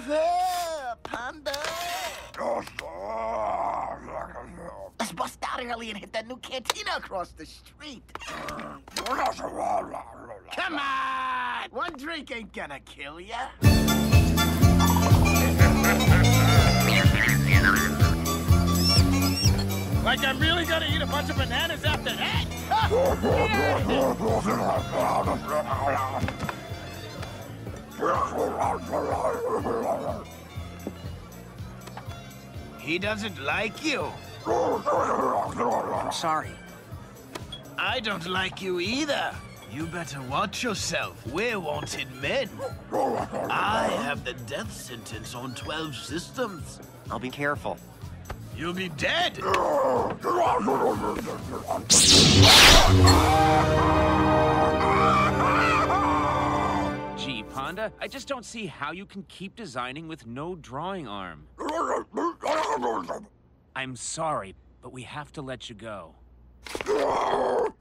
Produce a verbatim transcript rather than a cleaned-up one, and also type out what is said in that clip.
there, Panda. Let's bust out early and hit that new cantina across the street. Come on! One drink ain't gonna kill ya. Like I'm really gonna eat a bunch of bananas after that? He doesn't like you. I'm sorry. I don't like you either. You better watch yourself. We're wanted men. I have the death sentence on twelve systems. I'll be careful. You'll be dead. Gee, Panda, I just don't see how you can keep designing with no drawing arm. I'm sorry, but we have to let you go.